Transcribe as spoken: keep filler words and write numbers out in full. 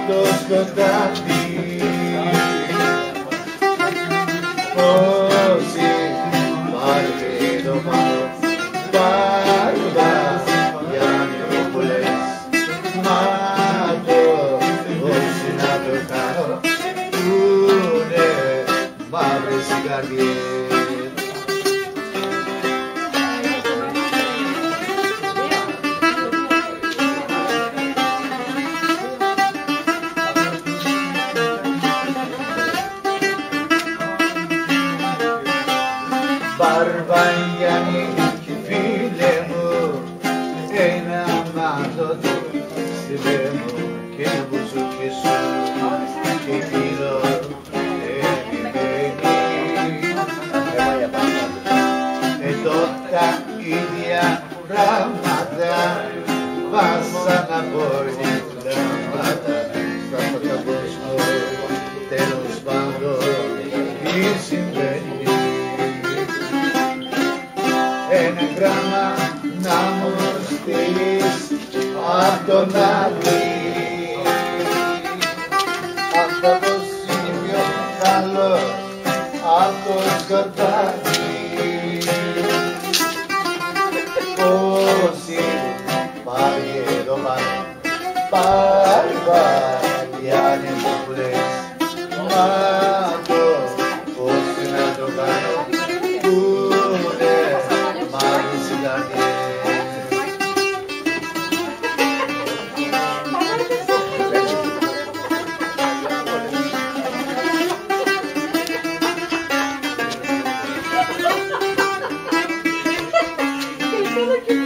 το σκοτάδι. Όσοι πάλι το μάλλον πάρουδα για νεοπολές, μα το όσοι να το κάνω πούνε μαύρες οι καρδιές. Μπαρβαγιάννη φίλε μου, ένα μάτο του στη μου και μπουζούκι σου και πήρω εδώ τα ίδια πράγματα βάσαν από πράγματα στον κόσμο, τέλος πάντων τι συμβαίνει. Ένα γράμμα να μου στείλεις απ' τον Άδη, άνθρωπος είναι πιο καλός απ' το σκοτάδι. Όσοι πάλι εδώ πάνω, πάλι πάλι ανεμοπλές, μα το πώς να το κάνω πούνε μαύρες οι καρδιές. Thank you.